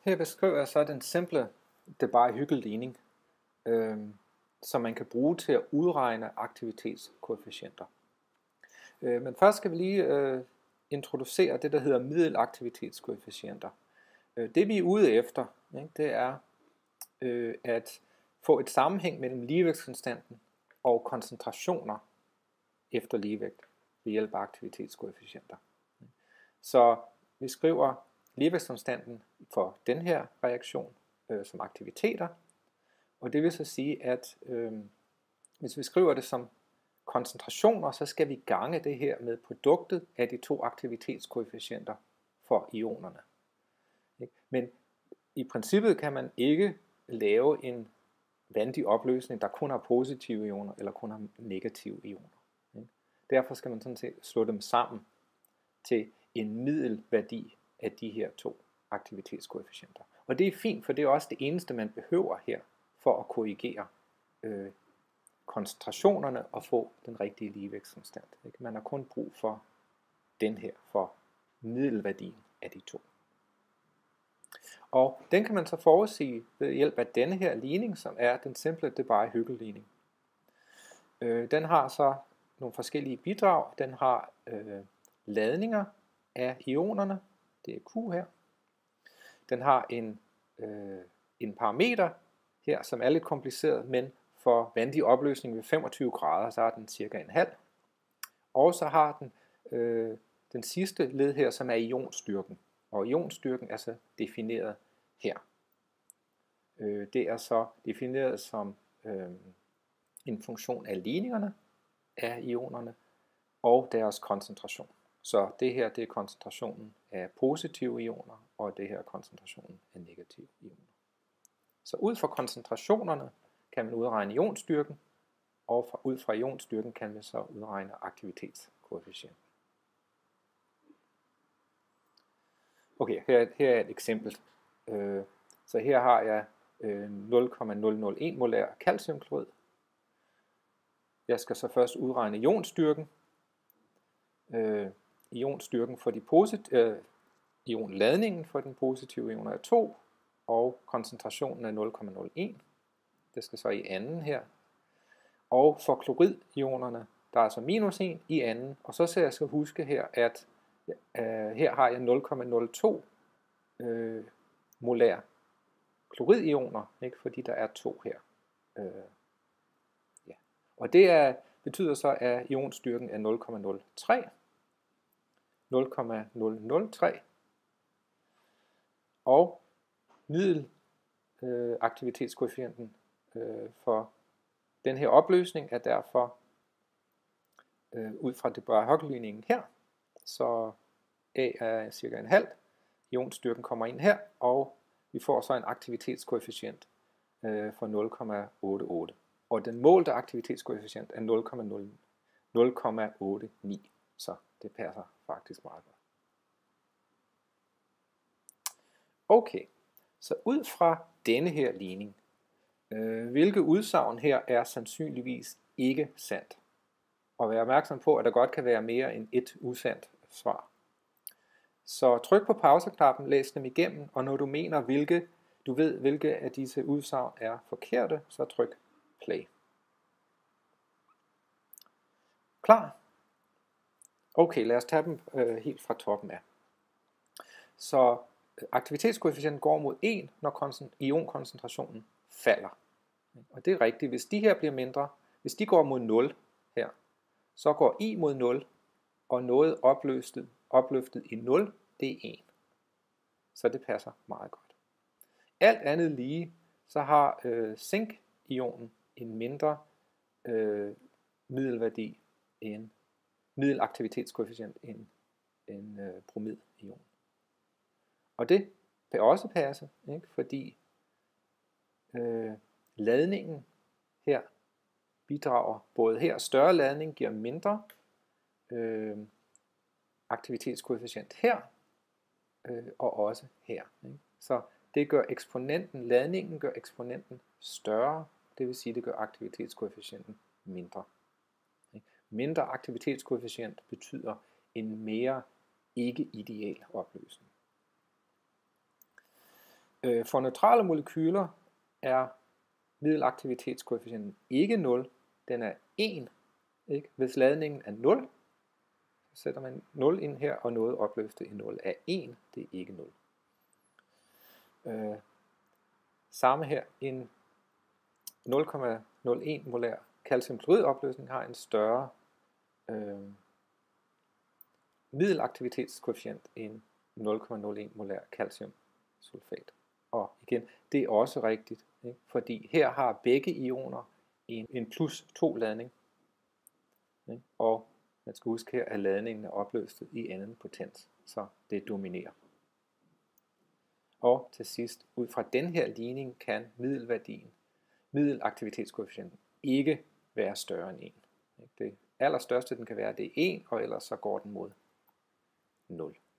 Her beskriver jeg så den simple Debye-Hückel-ligning, som man kan bruge til at udregne aktivitetskoefficienter. Men først skal vi lige introducere det, der hedder middelaktivitetskoefficienter. Det vi er ude efter, det er at få et sammenhæng mellem ligevægtskonstanten og koncentrationer efter ligevægt ved hjælp af aktivitetskoefficienter. Så vi skriver ligevægtskonstanten for den her reaktion som aktiviteter, og det vil så sige, at hvis vi skriver det som koncentrationer, så skal vi gange det her med produktet af de to aktivitetskoefficienter for ionerne. Men i princippet kan man ikke lave en vandig opløsning, der kun har positive ioner eller kun har negative ioner. Derfor skal man sådan set slå dem sammen til en middelværdi af de her to aktivitetskoefficienter. Og det er fint, for det er også det eneste, man behøver her for at korrigere koncentrationerne og få den rigtige ligevægtskonstant. Man har kun brug for den her, for middelværdien af de to. Og den kan man så forudsige ved hjælp af denne her ligning, som er den simple Debye-Hückel-ligning. Den har så nogle forskellige bidrag. Den har ladninger af ionerne, det er Q her. Den har en parameter her, som er lidt kompliceret, men for vandig opløsning ved 25 grader, så er den cirka en halv. Og så har den den sidste led her, som er ionstyrken. Og ionstyrken er så defineret her. Det er så defineret som en funktion af ligningerne af ionerne og deres koncentration. Så det her, det er koncentrationen af positive ioner, og det her er koncentrationen af negative ioner. Så ud fra koncentrationerne kan man udregne ionstyrken, og ud fra ionstyrken kan man så udregne aktivitetskoefficienten. Okay, her er et eksempel. Så her har jeg 0,001 molær calciumklorid. Jeg skal så først udregne ionstyrken. Ionstyrken for de ionladningen for den positive ion er 2, og koncentrationen er 0,01. Det skal så i anden her. Og for kloridionerne, der er så minus 1 i anden, og så skal jeg så huske her, at her har jeg 0,02 molær kloridioner, ikke? Fordi der er 2 her. Ja. Og det betyder så, at ionstyrken er 0,03. 0,003. Og middelaktivitetskoefficienten for den her opløsning er derfor ud fra Debye-Hückel-ligningen her. Så A er cirka en halv. Ionstyrken kommer ind her, og vi får så en aktivitetskoefficient for 0,88. Og den målte aktivitetskoefficient er 0,89. Så det passer faktisk meget godt. Okay, så ud fra denne her ligning, hvilke udsagn her er sandsynligvis ikke sandt? Og vær opmærksom på, at der godt kan være mere end et usandt svar. Så tryk på pauseknappen, læs dem igennem, og når du mener, du ved, hvilke af disse udsagn er forkerte, så tryk play. Klar? Okay, lad os tage dem helt fra toppen af. Så aktivitetskoefficienten går mod 1, når ionkoncentrationen falder. Og det er rigtigt. Hvis de her bliver mindre, hvis de går mod 0 her, så går I mod 0, og noget opløftet i 0, det er 1. Så det passer meget godt. Alt andet lige, så har zink-ionen en mindre middelværdi end middelaktivitetskoefficient end bromid-ion. Og det kan også passe, ikke? Fordi ladningen her bidrager både her. Større ladning giver mindre aktivitetskoefficient her, og også her. Ikke? Så det gør ladningen gør eksponenten større, det vil sige, det gør aktivitetskoefficienten mindre. Ikke? Mindre aktivitetskoefficient betyder en mere ikke-ideel opløsning. For neutrale molekyler er middelaktivitetskoefficienten ikke 0, den er 1. Ikke? Hvis ladningen er 0, så sætter man 0 ind her, og noget opløst i 0 er 1, det er ikke 0. Samme her, en 0,01 molær calciumklorid-opløsning har en større middelaktivitetskoefficient end 0,01 molær calciumsulfat. Og igen, det er også rigtigt, ikke? Fordi her har begge ioner en plus 2 ladning, ikke? Og man skal huske her, at ladningen er opløst i anden potens, så det dominerer. Og til sidst, ud fra den her ligning, kan middelaktivitetskoefficienten ikke være større end 1. Det allerstørste, den kan være, det er 1, og ellers så går den mod 0.